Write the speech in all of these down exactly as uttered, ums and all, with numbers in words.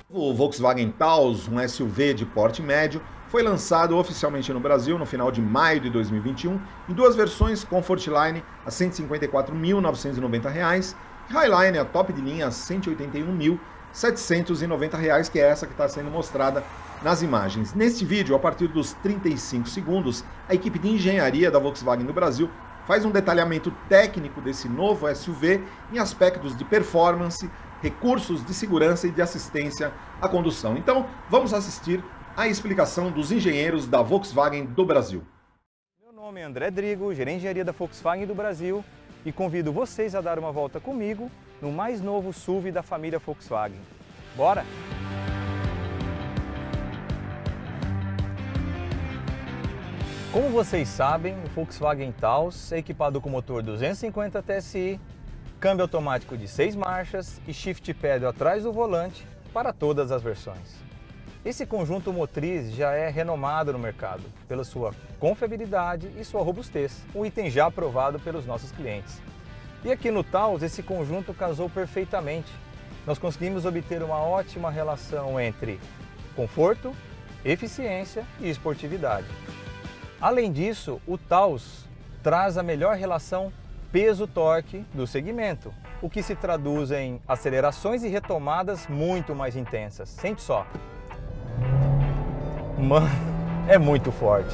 O Volkswagen Taos, um S U V de porte médio, foi lançado oficialmente no Brasil no final de maio de dois mil e vinte e um em duas versões, Comfortline a cento e cinquenta e quatro mil novecentos e noventa reais e Highline, a top de linha, a cento e oitenta e um mil setecentos e noventa reais, que é essa que está sendo mostrada nas imagens. Neste vídeo, a partir dos trinta e cinco segundos, a equipe de engenharia da Volkswagen no Brasil faz um detalhamento técnico desse novo S U V em aspectos de performance, recursos de segurança e de assistência à condução. Então, vamos assistir à explicação dos engenheiros da Volkswagen do Brasil. Meu nome é André Drigo, gerente de engenharia da Volkswagen do Brasil, e convido vocês a dar uma volta comigo no mais novo S U V da família Volkswagen. Bora? Como vocês sabem, o Volkswagen Taos é equipado com motor duzentos e cinquenta T S I, câmbio automático de seis marchas e shift pedal atrás do volante para todas as versões. Esse conjunto motriz já é renomado no mercado pela sua confiabilidade e sua robustez, um item já aprovado pelos nossos clientes. E aqui no Taos esse conjunto casou perfeitamente. Nós conseguimos obter uma ótima relação entre conforto, eficiência e esportividade. Além disso, o Taos traz a melhor relação peso-torque do segmento, o que se traduz em acelerações e retomadas muito mais intensas. Sente só. Mano, é muito forte.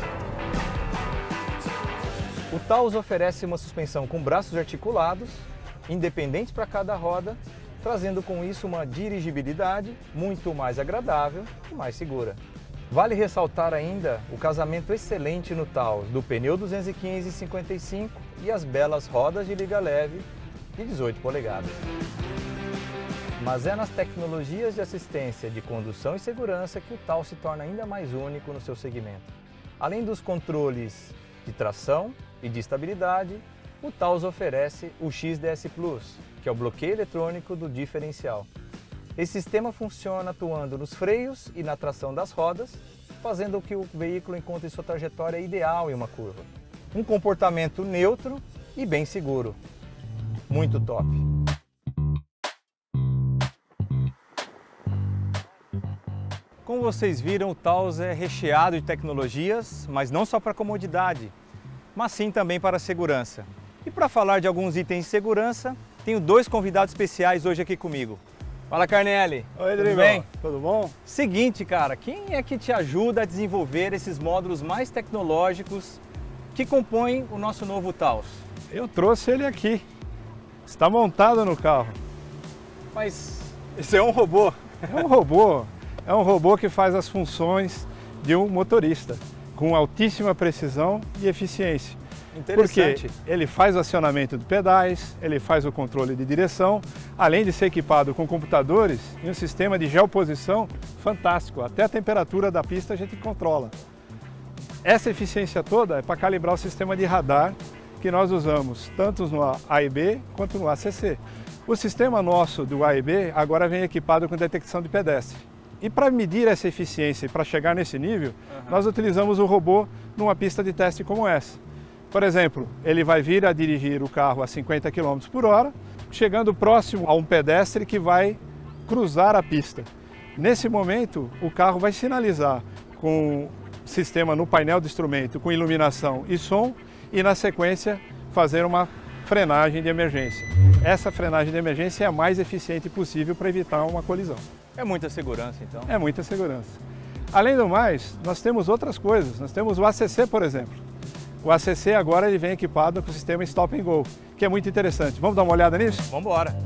O Taos oferece uma suspensão com braços articulados, independentes para cada roda, trazendo com isso uma dirigibilidade muito mais agradável e mais segura. Vale ressaltar ainda o casamento excelente no Taos do pneu duzentos e quinze cinquenta e cinco e as belas rodas de liga leve de dezoito polegadas. Mas é nas tecnologias de assistência de condução e segurança que o Taos se torna ainda mais único no seu segmento. Além dos controles de tração e de estabilidade, o Taos oferece o X D S Plus, que é o bloqueio eletrônico do diferencial. Esse sistema funciona atuando nos freios e na tração das rodas, fazendo com que o veículo encontre sua trajetória ideal em uma curva. Um comportamento neutro e bem seguro. Muito top! Como vocês viram, o Taos é recheado de tecnologias, mas não só para comodidade, mas sim também para segurança. E para falar de alguns itens de segurança, tenho dois convidados especiais hoje aqui comigo. Fala, Carnelli. Oi, tudo bem? Tudo bom? Seguinte, cara, quem é que te ajuda a desenvolver esses módulos mais tecnológicos que compõem o nosso novo Taos? Eu trouxe ele aqui. Está montado no carro. Mas isso é um robô? É um robô. É um robô que faz as funções de um motorista, com altíssima precisão e eficiência. Interessante. Porque ele faz o acionamento de pedais, ele faz o controle de direção, além de ser equipado com computadores e um sistema de geoposição fantástico. Até a temperatura da pista a gente controla. Essa eficiência toda é para calibrar o sistema de radar que nós usamos tanto no A e B quanto no A C C. O sistema nosso do A e B agora vem equipado com detecção de pedestre. E para medir essa eficiência e para chegar nesse nível, uhum. nós utilizamos o robô numa pista de teste como essa. Por exemplo, ele vai vir a dirigir o carro a cinquenta quilômetros por hora, chegando próximo a um pedestre que vai cruzar a pista. Nesse momento, o carro vai sinalizar com sistema no painel de instrumento, com iluminação e som, e na sequência fazer uma frenagem de emergência. Essa frenagem de emergência é a mais eficiente possível para evitar uma colisão. É muita segurança, então? É muita segurança. Além do mais, nós temos outras coisas. Nós temos o A C C, por exemplo. O A C C agora ele vem equipado com o sistema Stop and Go, que é muito interessante. Vamos dar uma olhada nisso? Vamos embora!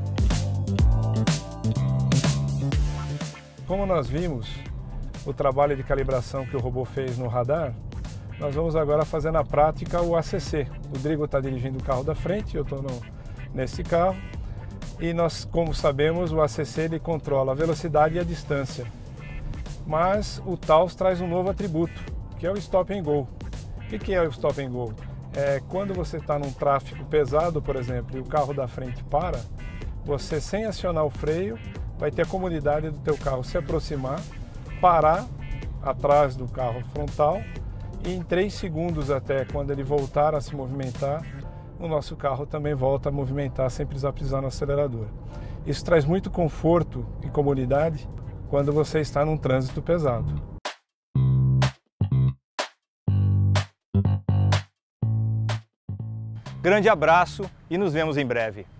Como nós vimos o trabalho de calibração que o robô fez no radar, nós vamos agora fazer na prática o A C C. O Drigo está dirigindo o carro da frente, eu estou nesse carro. E nós, como sabemos, o A C C ele controla a velocidade e a distância. Mas o Taos traz um novo atributo, que é o Stop and Go. O que é o Stop and Go? É quando você está num tráfego pesado, por exemplo, e o carro da frente para, você, sem acionar o freio, vai ter a comodidade do teu carro se aproximar, parar atrás do carro frontal e em três segundos até, quando ele voltar a se movimentar, o nosso carro também volta a movimentar sem precisar pisar no acelerador. Isso traz muito conforto e comodidade quando você está num trânsito pesado. Grande abraço e nos vemos em breve.